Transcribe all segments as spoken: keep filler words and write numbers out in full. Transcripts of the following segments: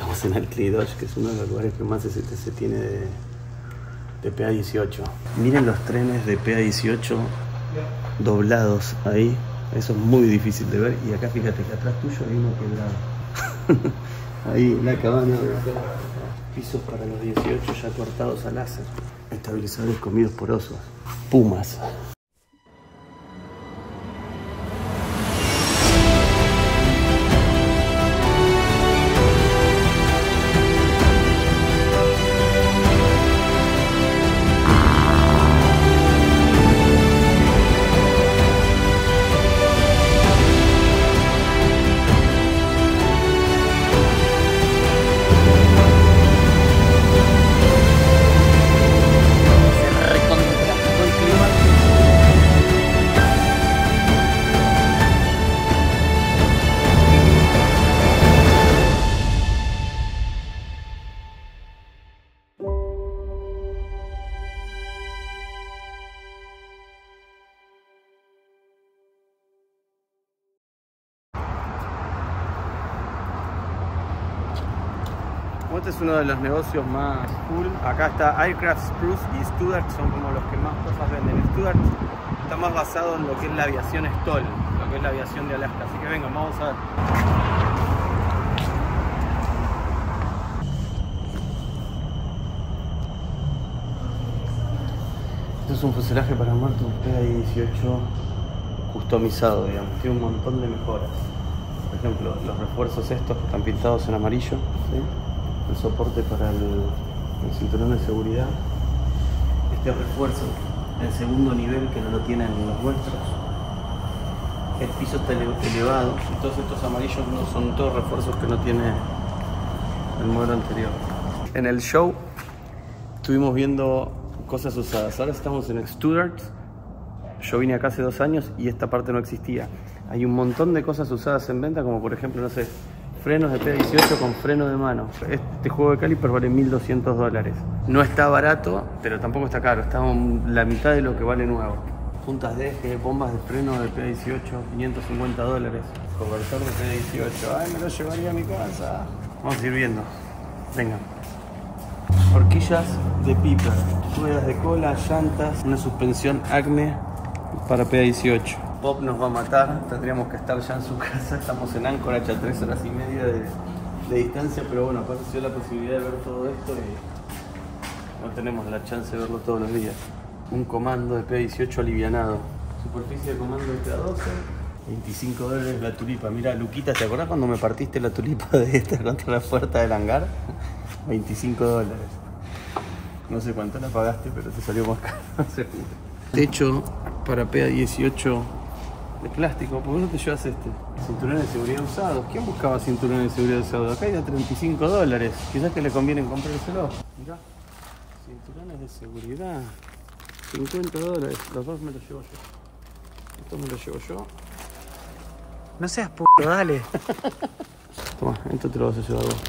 Estamos en el Clear, que es uno de los lugares que más S T C tiene de, de P A dieciocho. Miren los trenes de P A dieciocho doblados ahí. Eso es muy difícil de ver. Y acá fíjate que atrás tuyo hay uno quebrado. Ahí la cabana. Pisos para los dieciocho ya cortados a láser. Estabilizadores comidos por osos. Pumas. Este es uno de los negocios más cool. Acá está Aircraft Spruce y Studdart, son como los que más cosas venden. Studdart está más basado en lo que es la aviación STOL, lo que es la aviación de Alaska. Así que vengan, vamos a ver. Este es un fuselaje para armarte un P A dieciocho customizado, digamos. Tiene un montón de mejoras. Por ejemplo, los refuerzos estos que están pintados en amarillo, ¿sí? El soporte para el, el cinturón de seguridad, este refuerzo en segundo nivel que no lo tienen los vuestros, el piso está ele elevado y todos estos amarillos no son todos refuerzos que no tiene el modelo anterior. En el show estuvimos viendo cosas usadas, ahora estamos en Studdart. Yo vine acá hace dos años y esta parte no existía. Hay un montón de cosas usadas en venta, como por ejemplo, no sé, frenos de P A dieciocho con freno de mano. Este juego de calipers vale mil doscientos dólares. No está barato, pero tampoco está caro. Está la mitad de lo que vale nuevo. Puntas de eje, bombas de freno de P A dieciocho, quinientos cincuenta dólares. Convertor de P A dieciocho. Ay, me lo llevaría a mi casa. Vamos a ir viendo. Venga. Horquillas de Piper. Ruedas de cola, llantas, una suspensión Acme para P A dieciocho. Bob nos va a matar, tendríamos que estar ya en su casa. Estamos en Anchorage a tres horas y media de, de distancia, pero bueno, apareció la posibilidad de ver todo esto y no tenemos la chance de verlo todos los días. Un comando de P A dieciocho alivianado. Superficie de comando de P A doce, veinticinco dólares la tulipa. Mira, Luquita, ¿te acordás cuando me partiste la tulipa de esta contra la puerta del hangar? veinticinco dólares. No sé cuánto la pagaste, pero te salió más caro, seguro. Techo para P A dieciocho de plástico, ¿por qué no te llevas este? Cinturones de seguridad usados. ¿Quién buscaba cinturones de seguridad usados? Acá hay de treinta y cinco dólares. Quizás que le conviene comprárselo. Mirá, cinturones de seguridad. cincuenta dólares. Los dos me los llevo yo. Esto me lo llevo yo. No seas p***, dale. Toma, esto te lo vas a llevar vos.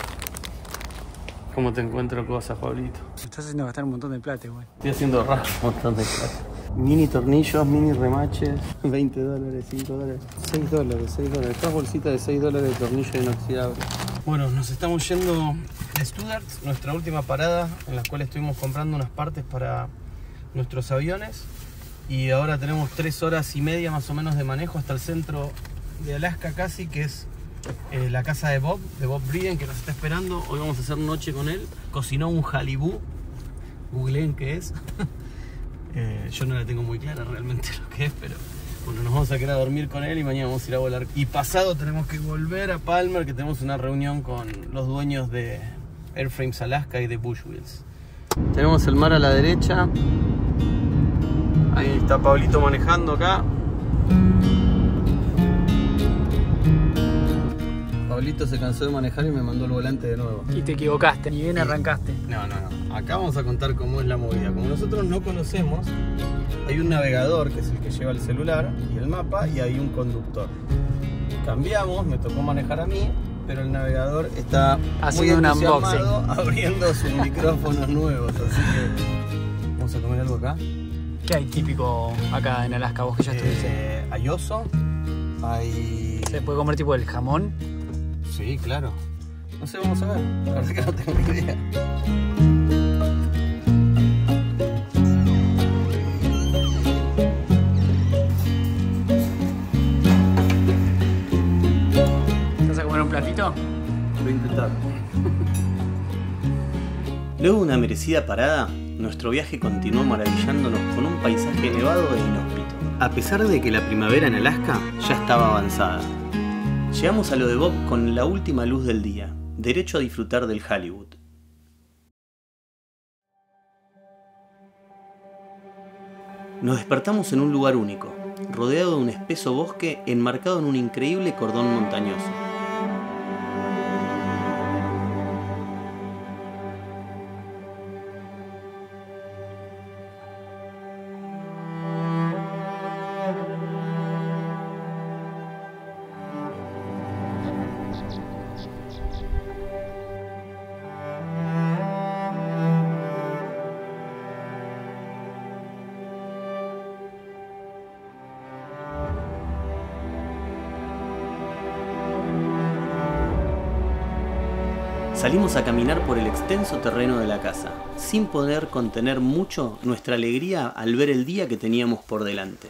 ¿Cómo te encuentro cosas, Pablito? Me estás haciendo gastar un montón de plata, güey. Estoy haciendo raro un montón de plata. Mini tornillos, mini remaches, veinte dólares, cinco dólares, seis dólares, seis dólares. Estas bolsitas de seis dólares de tornillo inoxidable. Bueno, nos estamos yendo de Studdart, nuestra última parada, en la cual estuvimos comprando unas partes para nuestros aviones. Y ahora tenemos tres horas y media más o menos de manejo hasta el centro de Alaska casi, que es eh, la casa de Bob, de Bob Briden, que nos está esperando. Hoy vamos a hacer noche con él. Cocinó un jalibú. Googleen qué es. Eh, yo no la tengo muy clara realmente lo que es, pero bueno, nos vamos a quedar a dormir con él y mañana vamos a ir a volar. Y pasado tenemos que volver a Palmer, que tenemos una reunión con los dueños de Airframes Alaska y de Bushwheels. Tenemos el mar a la derecha. Ahí está Pablito manejando acá. Pablito se cansó de manejar y me mandó el volante de nuevo. Y te equivocaste, ni bien arrancaste. No, no, no. Acá vamos a contar cómo es la movida. Como nosotros no conocemos, hay un navegador que es el que lleva el celular y el mapa, y hay un conductor. Cambiamos, me tocó manejar a mí, pero el navegador está haciendo un unboxing, abriendo sus micrófonos nuevos. Así que vamos a comer algo acá. ¿Qué hay típico acá en Alaska, vos que ya estuviste? Eh, hay oso, hay... ¿Se puede comer tipo el jamón? Sí, claro. No sé, vamos a ver. La verdad que no tengo ni idea. ¿Vas a comer un platito? Voy a intentar. Luego de una merecida parada, nuestro viaje continuó maravillándonos con un paisaje nevado e inhóspito. A pesar de que la primavera en Alaska ya estaba avanzada. Llegamos a lo de Bob con la última luz del día, derecho a disfrutar del Hollywood. Nos despertamos en un lugar único, rodeado de un espeso bosque enmarcado en un increíble cordón montañoso. Salimos a caminar por el extenso terreno de la casa, sin poder contener mucho nuestra alegría al ver el día que teníamos por delante.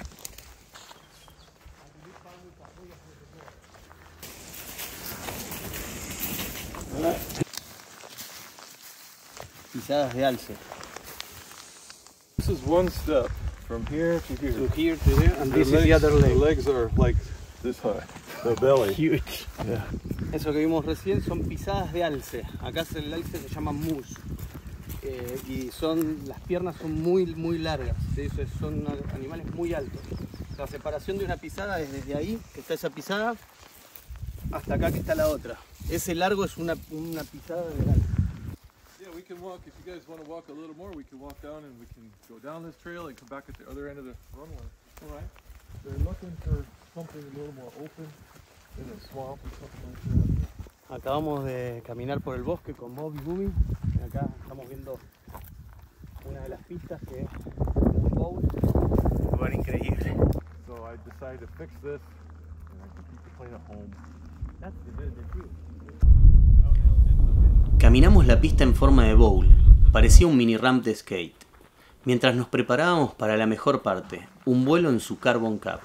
Pisadas de alce. This is one step from here to here. To here to there, and this the is the legs, other leg. The legs are like this high. The belly. Huge. Yeah. Eso que vimos recién son pisadas de alce. Acá el alce se llama moose. Eh, y son, las piernas son muy, muy largas. ¿Sí? Son animales muy altos. La separación de una pisada es desde ahí, que está esa pisada, hasta acá que está la otra. Ese largo es una, una pisada de alce. Yeah, we can walk, if you guys want to walk a little more, we can walk down and we can go down this trail and come back at the other end of the runway. All right. They're looking for something a little more open in a swamp or something like that. Acabamos de caminar por el bosque con Bob y Gumi. Acá estamos viendo una de las pistas que es un bowl. Un lugar increíble. So I decided to fix this and I can keep the plane at home. That's the good too. Caminamos la pista en forma de bowl, parecía un mini ramp de skate, mientras nos preparábamos para la mejor parte, un vuelo en su Carbon Cap.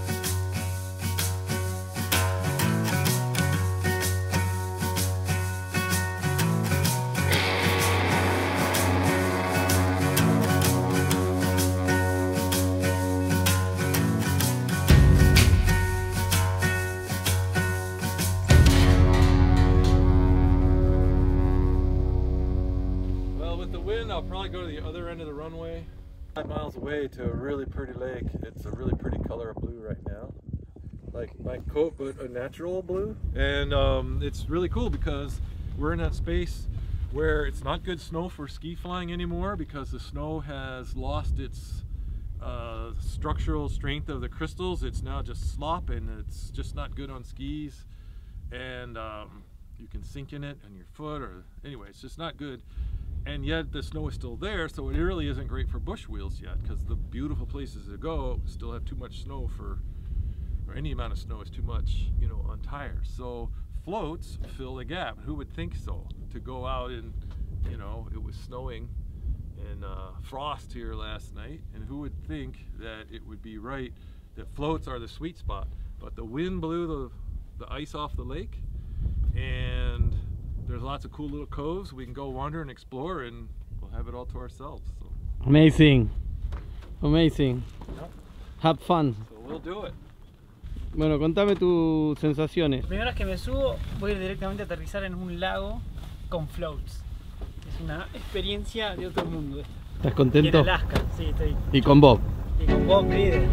I'll probably go to the other end of the runway. Five miles away to a really pretty lake. It's a really pretty color of blue right now. Like my coat, but a natural blue. And um, it's really cool because we're in that space where it's not good snow for ski flying anymore because the snow has lost its uh, structural strength of the crystals. It's now just slop and it's just not good on skis. And um, you can sink in it on your foot or anyway, it's just not good. And yet the snow is still there, so it really isn't great for bush wheels yet because the beautiful places to go still have too much snow for, or any amount of snow is too much, you know, on tires. So floats fill the gap. Who would think so? To go out and, you know, it was snowing and uh, frost here last night, and who would think that it would be right that floats are the sweet spot? But the wind blew the, the ice off the lake, and there's lots of cool little coves we can go wander and explore, and we'll have it all to ourselves. So. Amazing, amazing. Yep. Have fun. So we'll do it. Bueno, contame tus sensaciones. La primera vez que me subo, voy a ir directamente a aterrizar en un lago con floats. Es una experiencia de otro mundo. ¿Estás Y contento? en Alaska, sí, estoy. Y con Bob. Y con Bob líder.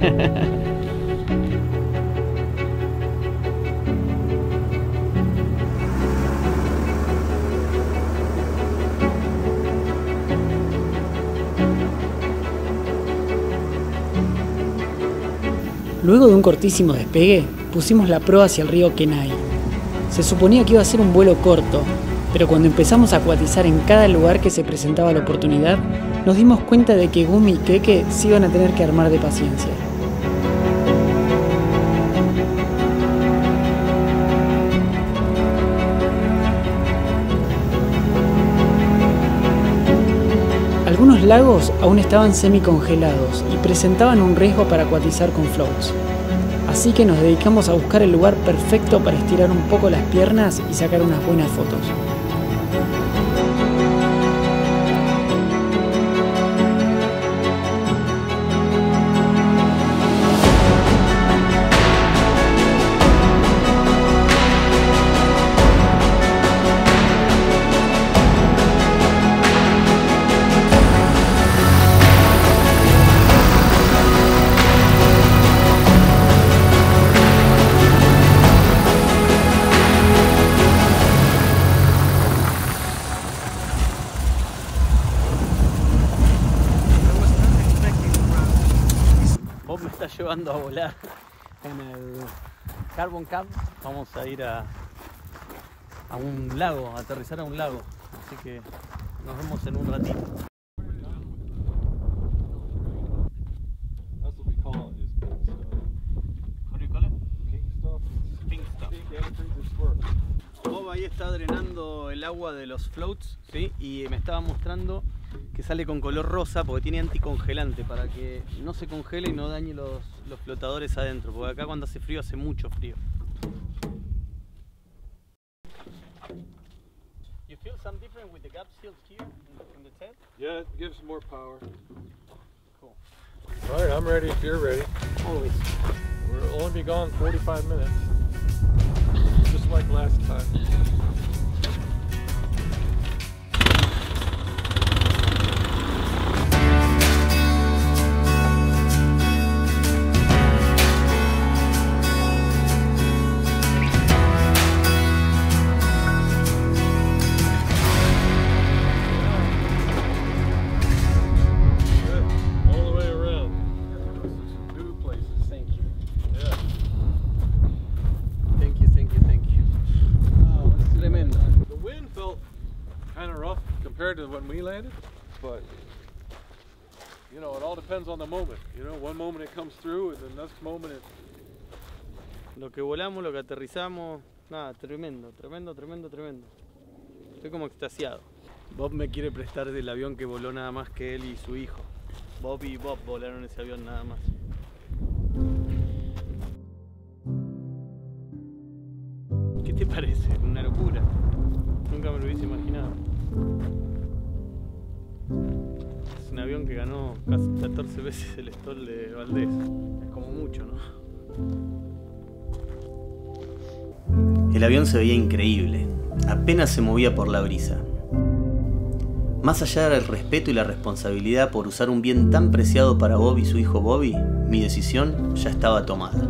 Luego de un cortísimo despegue, pusimos la proa hacia el río Kenai. Se suponía que iba a ser un vuelo corto, pero cuando empezamos a acuatizar en cada lugar que se presentaba la oportunidad, nos dimos cuenta de que Gumi y Keke se iban a tener que armar de paciencia. Estos lagos aún estaban semicongelados y presentaban un riesgo para acuatizar con floats. Así que nos dedicamos a buscar el lugar perfecto para estirar un poco las piernas y sacar unas buenas fotos. Bob me está llevando a volar en el Carbon Cab. Vamos a ir a, a un lago, a aterrizar a un lago. Así que nos vemos en un ratito. That's what we call it, is pink stuff. How do you call it? Pink stuff. Pink stuff. Pink antifreeze is squirt. Bob ahí está drenando el agua de los floats, ¿sí? Y me estaba mostrando que sale con color rosa porque tiene anticongelante para que no se congele y no dañe los, los flotadores adentro, porque acá cuando hace frío hace mucho frío. You feel some different with the gap seals here in the tent? Yeah, it gives more power. Cool. All right, I'm ready if you're ready. Always. We'll only be gone forty-five minutes, just like last time. Compared to when we landed, but you know, it all depends on the moment. You know, one moment it comes through, and the next moment it. Lo que volamos, lo que aterrizamos, nada, tremendo, tremendo, tremendo, tremendo. Estoy como extasiado. Bob me quiere prestar del avión que voló nada más que él y su hijo. Bob y Bob volaron ese avión nada más. ¿Qué te parece? Una locura. Nunca me lo hubiese imaginado. Es un avión que ganó casi catorce veces el Stoll de Valdés. Es como mucho, ¿no? El avión se veía increíble. Apenas se movía por la brisa. Más allá del respeto y la responsabilidad por usar un bien tan preciado para Bob y su hijo Bobby, mi decisión ya estaba tomada.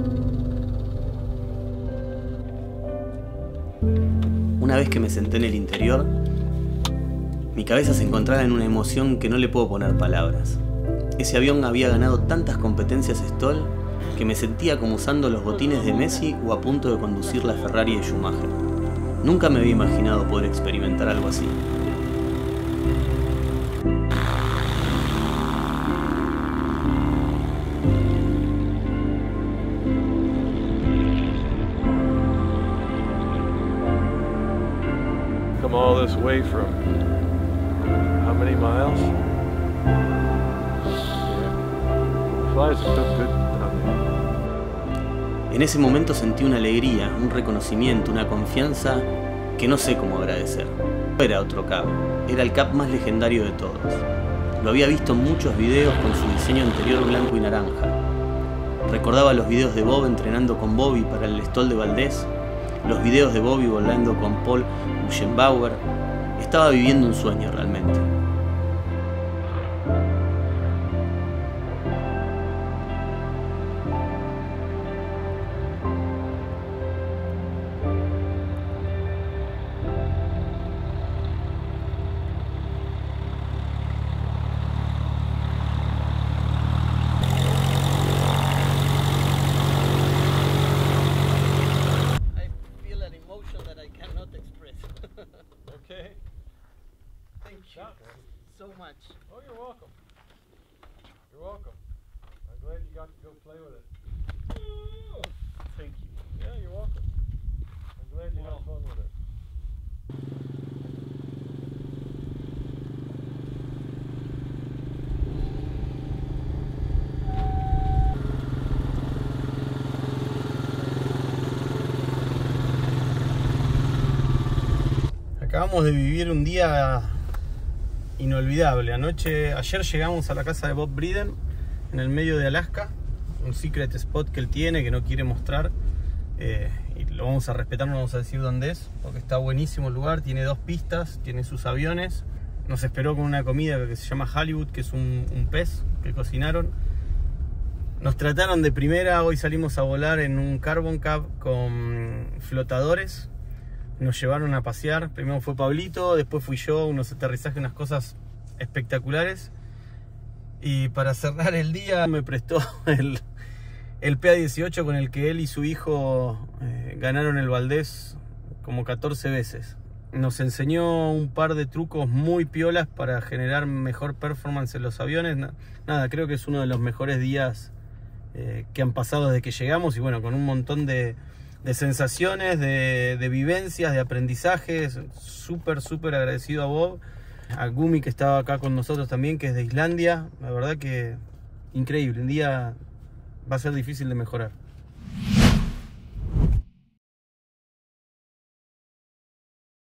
Una vez que me senté en el interior, mi cabeza se encontraba en una emoción que no le puedo poner palabras. Ese avión había ganado tantas competencias Stoll que me sentía como usando los botines de Messi o a punto de conducir la Ferrari de Schumacher. Nunca me había imaginado poder experimentar algo así. Come all this way from how many miles? Yeah. Flies are so good down there. En ese momento sentí una alegría, un reconocimiento, una confianza que no sé cómo agradecer. No era otro Cab, era el Cab más legendario de todos. Lo había visto en muchos videos con su diseño anterior blanco y naranja. Recordaba los videos de Bob entrenando con Bobby para el Stoll de Valdés, los videos de Bobby volando con Paul Buchenbauer. Estaba viviendo un sueño realmente. Okay. Thank you so much. Oh, you're welcome. You're welcome. I'm glad you got to go play with it. Thank you. Yeah, you're welcome. I'm glad you had fun with it. Acabamos de vivir un día inolvidable. Anoche, ayer llegamos a la casa de Bob Briden en el medio de Alaska, un secret spot que él tiene que no quiere mostrar, eh, y lo vamos a respetar, no vamos a decir dónde es, porque está buenísimo el lugar, tiene dos pistas, tiene sus aviones. Nos esperó con una comida que se llama Hollywood, que es un, un pez que cocinaron. Nos trataron de primera. Hoy salimos a volar en un Carbon Cab con flotadores. Nos llevaron a pasear. Primero fue Pablito, después fui yo. Unos aterrizajes, unas cosas espectaculares. Y para cerrar el día me prestó el, el P A dieciocho con el que él y su hijo eh, ganaron el Valdés como catorce veces. Nos enseñó un par de trucos muy piolas para generar mejor performance en los aviones. Nada, creo que es uno de los mejores días eh, que han pasado desde que llegamos. Y bueno, con un montón de, de sensaciones, de, de vivencias, de aprendizajes. Súper, súper agradecido a Bob. A Gumi, que estaba acá con nosotros también, que es de Islandia. La verdad que increíble. Un día va a ser difícil de mejorar.